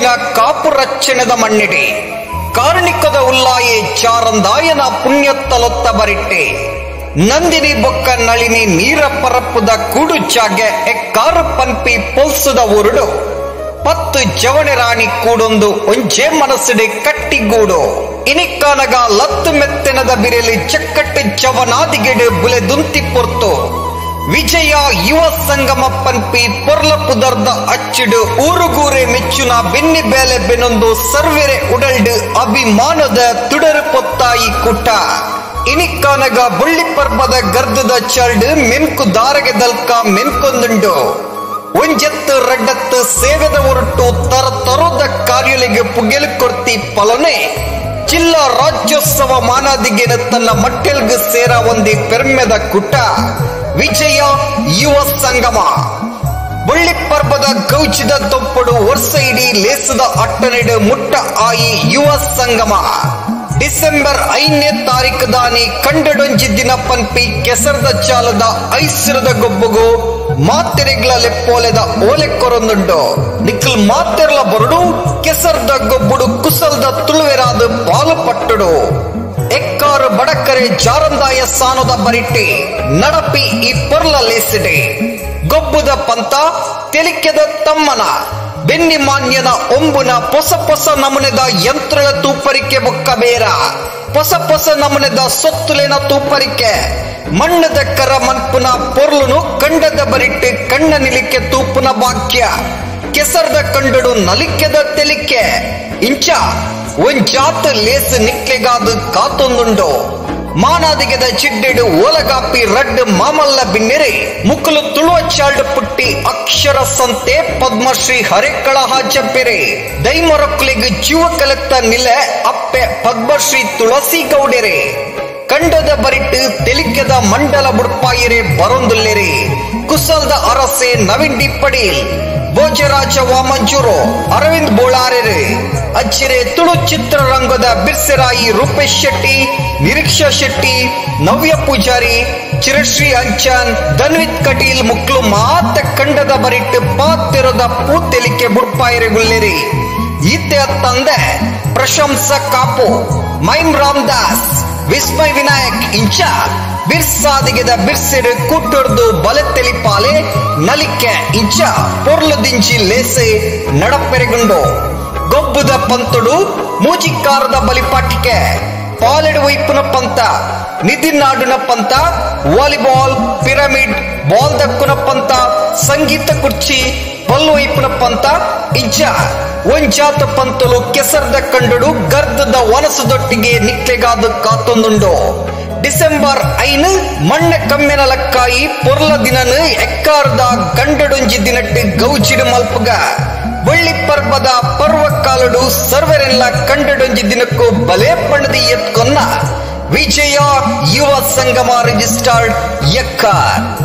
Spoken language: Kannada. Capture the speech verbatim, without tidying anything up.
ಕೊಡಗಿನ ಕಾಪು ರಚ್ಚಣದ ಮಣ್ಣಿಡೆ ಕಾರ್ಣಿಕದ ಉಲ್ಲಾಯೆ ಚಾರಂದಾಯನ ಪುಣ್ಯತ್ತಲೊತ್ತ ಬರಿಟ್ಟೆ ನಂದಿನಿ ಬೊಕ್ಕ ನಳಿನಿ ನೀರ ಪರಪ್ಪುದ ಕೂಡು ಜಾಗೆ ಎಕ್ಕಾರು ಪನ್ಪಿ ಪೊಲ್ಸುದ ಊರುಡು ಪತ್ತು ಜವಣೆ ರಾಣಿ ಕೂಡೊಂದು ಒಂಜೆ ಮನಸ್ಸಿಡೆ ಕಟ್ಟಿಗೂಡು ಇನಿಕ್ಕಾನಗ ಲತ್ತು ಮೆತ್ತೆನದ ಬಿರೆಲಿ ಚಕ್ಕಟ್ಟು ಜವನಾದಿಗೆಡೆ ಬುಲೆ ದುಂತಿ ಪೊರ್ತು ವಿಜಯ ಯುವ ಸಂಗಮ ಪನ್ಪಿ ಪೊರ್ಲ ಪುದರ್ದ ಅಚ್ಚಿಡು ಊರುಗೂರೆ ಮೆಚ್ಚುನ ಬೆನ್ನಿ ಬೇಲೆ ಬೆನೊಂದು ಸರ್ವೆರೆ ಉಡಲ್ಡು ಅಭಿಮಾನದ ತುಡರು ಪೊತ್ತಾಯಿ ಕುಟ ಇನಿಕ್ಕಾನಗ ಬುಳ್ಳಿ ಪರ್ಬದ ಗರ್ದದ ಚರ್ಡು ಮೆನ್ಕು ದಾರಗೆ ದಲ್ಕ ಮೆನ್ಕೊಂದುಂಡು ಒಂಜೆತ್ತು ರಡ್ಡತ್ತು ಸೇವೆದ ಹೊರಟು ತರ ತರೋದ ಕಾರ್ಯಗಳಿಗೆ ಪುಗೆಲು ಕೊರ್ತಿ ಪಲನೆ ಜಿಲ್ಲಾ ರಾಜ್ಯೋತ್ಸವ ಮಾನಾದಿಗೆನ ತನ್ನ ಮಟ್ಟೆಲ್ಗು ಸೇರ ಒಂದಿ ಪೆರ್ಮೆದ ಕುಟ ವಿಜಯ ಯುವ ಸಂಗಮ ಬುಳ್ಳಿ ಪರ್ಬದ ಗೌಚಿದ ತೊಪ್ಪಡು ವರ್ಷ ಇಡೀ ಲೇಸದ ಅಟ್ಟನೆಡು ಮುಟ್ಟ ಆಯಿ ಯುವ ಸಂಗಮ ಡಿಸೆಂಬರ್ ಐದನೇ ತಾರೀಕು ದಾನಿ ಕಂಡಡೊಂಜಿ ದಿನ ಪನ್ಪಿ ಕೆಸರದ ಚಾಲದ ಐಸಿರದ ಗೊಬ್ಬಗು ಮಾತೆರೆಗ್ಲ ಲೆಪ್ಪೋಲೆದ ಓಲೆ ಕೊರೊಂದುಂಡು ನಿಕ್ಕಲ್ ಮಾತೆರ್ಲ ಬರುಡು ಕೆಸರದ ಗೊಬ್ಬುಡು ಕುಸಲ್ದ ತುಳುವೆರಾದ ಪಾಲು ಪಟ್ಟುಡು ಎಕ್ಕಾರು ಬಡಕರೆ ಜಾರಂದಾಯ ಸಾನದ ಬರಿಟ್ಟೆ ನಡಪಿ ಈ ಪೊರ್ಲ ಲೇಸಿಡೆ ಗೊಬ್ಬುದ ಪಂತ ತೆಲಿಕೆದ ತಮ್ಮನ ಬೆನ್ನಿ ಮಾನ್ಯನ ಒಂಬುನ ಪೊಸ ಪೊಸ ನಮುನೆದ ಯಂತ್ರಳ ತೂಪರಿಕೆ ಬೊಕ್ಕ ಬೇರ ಪೊಸ ಪೊಸ ನಮುನೆದ ಸೊತ್ತುಲೆನ ತೂಪರಿಕೆ ಮಣ್ಣದ ಕರ ಮನ್ಪುನ ಪೊರ್ಲುನು ಕಂಡದ ಬರಿಟ್ಟು ಕಣ್ಣ ನಿಲಿಕೆ ತೂಪುನ ಬಾಕ್ಯ ಕೆಸರ್ದ ಕಂಡಡು ನಲಿಕೆದ ತೆಲಿಕೆ ಇಂಚ ಒಂಜಾತ ಲೇಸ್ ನಿಕ್ಲೆಗಾದ ಕಾತೊಂದುಂಡು ಮಾನಾದಿಗೆದ ಚಿಡ್ಡೆಡು ಓಲಗಾಪಿ ರಡ್ಡು ಮಾಮಲ್ಲ ಬಿನ್ನೆರೆ ಮುಕ್ಕಲು ತುಳುವ ಚಾಲ್ಡ್ ಪುಟ್ಟಿ ಅಕ್ಷರ ಸಂತೆ ಪದ್ಮಶ್ರೀ ಹರೆಕಳ ಹಾಚಪ್ಪೆರೆ ದೈಮೊರಕ್ಲಿಗೆ ಜೀವ ಕಲೆತ್ತ ನಿಲೆ ಅಪ್ಪೆ ಪದ್ಮಶ್ರೀ ತುಳಸಿ ಗೌಡೆರೆ ಕಂಡದ ಬರಿಟ್ಟು ತೆಲಿಕೆದ ಮಂಡಲ ಬುಡ್ಪಾಯಿರೆ ಬರೊಂದುಲ್ಲೆರೆ ಕುಸಲ್ದ ಅರಸೆ ನವೀನ್ ಡಿಪ್ಪಡಿ ಭೋಜರಾಜ ವಾಮಂಜೂರು ಅರವಿಂದ್ ಬೋಳಾರೆರೆ ಅಚ್ಚಿರೆ ತುಳು ಚಿತ್ರರಂಗದ ಬಿರ್ಸೆರಾಯಿ ರೂಪೇಶ್ ಶೆಟ್ಟಿ ನಿರೀಕ್ಷಾ ಶೆಟ್ಟಿ ನವ್ಯ ಪೂಜಾರಿ ಚಿರಶ್ರೀ ಅಂಚನ್ ಧನ್ವಿತ್ ಕಟೀಲ್ ಮುಕ್ಲು ಮಾತ ಕಂಡದ ಬರಿಟ್ಟು ಪಾತೆರದ ಪೂತೆಲಿಕೆ ಬುಡ್ಪಾಯಿರೆ ಗುಲ್ಲೆರಿ ಈತೆ ತಂದೆ ಪ್ರಶಂಸ ಕಾಪು ಮೈಮ್ ರಾಮದಾಸ್ ವಿಸ್ಮಯ್ ವಿನಾಯಕ್ ಇಂಚ ಬಿರ್ಸಾದಿಗೆದ ಬಿರ್ಸೆಡು ಕೂಟೊರ್ದು ಬಲೆ ತೆಲಿಪಾಲೆ ನಲಿಕೆ ಇಂಚ ಪೊರ್ಲು ದಿಂಚಿ ಲೇಸೆ ನಡಪೆರೆಗುಂಡು ಗೊಬ್ಬುದ ಪಂತುಡು ಮೂಜಿಕಾರದ ಬಲಿಪಾಟಿಕೆ ಪಾಲೆಡು ವೈಪುನ ಪಂತ ನಿಧಿನಾಡುನ ಪಂತ ವಾಲಿಬಾಲ್ ಪಿರಮಿಡ್ ಬಾಲ್ ದಕ್ಕುನ ಪಂತ ಸಂಗೀತ ಕುರ್ಚಿ ಪಲ್ಲು ವೈಪುನ ಪಂತ ಇಂಚ ಒಂಜಾತ ಪಂತಲು ಕೆಸರ್ದ ಕಂಡಡು ಗರ್ದದ ವನಸದೊಟ್ಟಿಗೆ ನಿಕ್ಲೆಗಾದ ಕಾತೊಂದುಂಡು ಡಿಸೆಂಬರ್ ಐನು ಮಣ್ಣ ಕಮ್ಮೆನ ಲಕ್ಕಾಯಿ ಪೊರ್ಲ ದಿನನು ಎಕ್ಕಾರದ ಗಂಡಡೊಂಜಿ ದಿನಟ್ಟು ಗೌಚಿಡು ಮಲ್ಪುಗ ಬಳ್ಳಿ ಪರ್ಬದ ಪರ್ವಕಾಲಡು ಸರ್ವರೆಲ್ಲ ಕಂಡಡೊಂಜಿ ದಿನಕ್ಕೂ ಬಲೆ ಪಣದಿ ಎತ್ಕೊನ್ನ ವಿಜಯ ಯುವ ಸಂಗಮ ರಿಜಿಸ್ಟರ್ಡ್ ಎಕ್ಕಾರ್.